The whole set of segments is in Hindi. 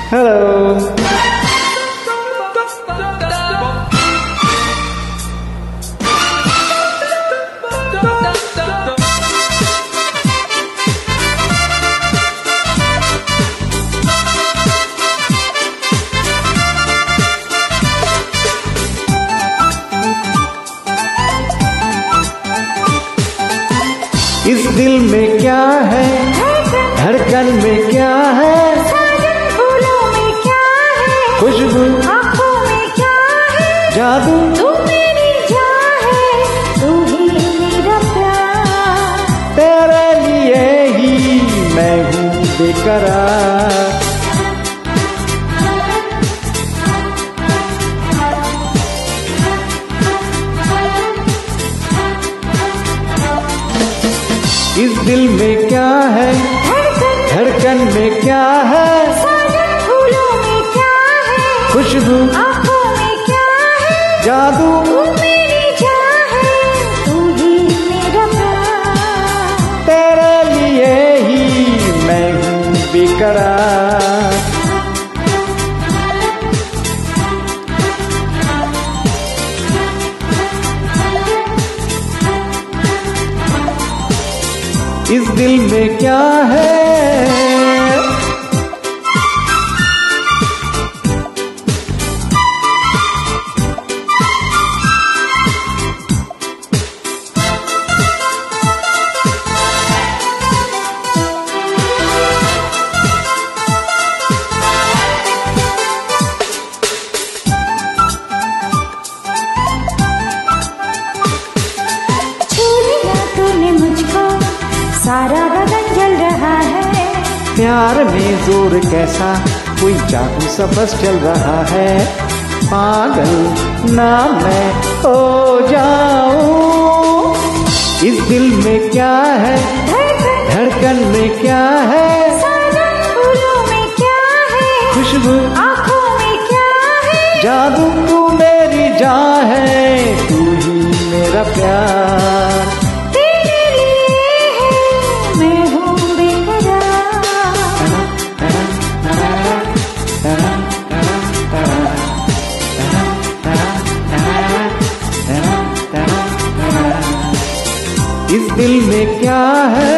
हेलो। इस दिल में क्या है, धड़कन में क्या है, फूलों में क्या है, खुशबू आँखों में क्या है, जादू तू मेरी जान है, तू ही मेरा प्यार। तेरे लिए ही मैं हूँ बेकरार। इस दिल में क्या है, धड़कन में क्या है, फूलों में क्या है, खुशबू आँखों में क्या है, जादू तू मेरी जान है, तू ही मेरा प्यार। तेरे लिए ही मैं हूँ बेकरार। इस दिल में क्या है, छू लिया तूने मुझको, सारा बदन जल रहा है। प्यार में जोर कैसा, कोई जादू सा बस चल रहा है। पागल ना मैं हो जाऊं। इस दिल में क्या है, धड़कन में क्या है, फूलों में क्या है, खुशबू आँखों में क्या है, जादू तू मेरी जान है, तू ही मेरा प्यार। तेरे लिए है मैं हूँ बेकरार। इस दिल में क्या है,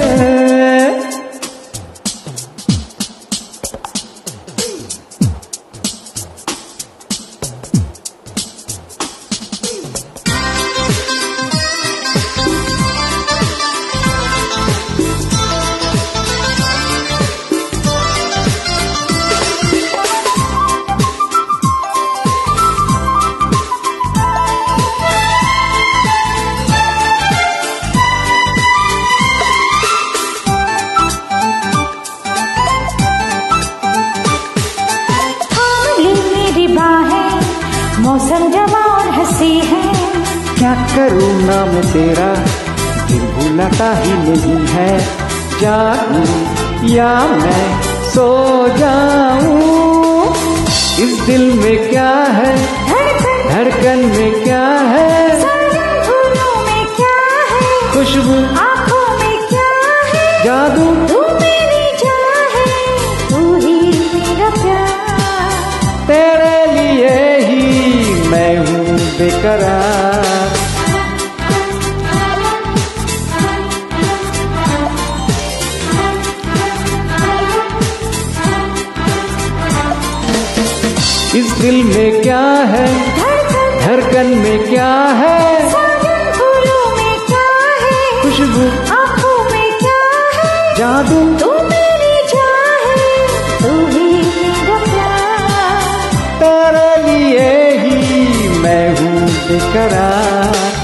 मौसम जवा और हंसी है। क्या करूँ नाम तेरा, दिल भूलता ही नहीं है। जागूं या मैं सो जाऊं। इस दिल में क्या है, धड़कन में क्या है, फूलों में क्या है, खुशबू आँखों में क्या है, जादू तू मेरी जान है, तू ही मेरा प्यार। तेरे लिए ही मैं हूँ बेकरार। इस दिल में क्या है, धड़कन में क्या है, फूलों में क्या है, खुशबू आँखों में क्या है, जादू तू मेरी जान है, तू ही मेरा प्यार। तेरे लिए ही मैं हूँ बेकरार।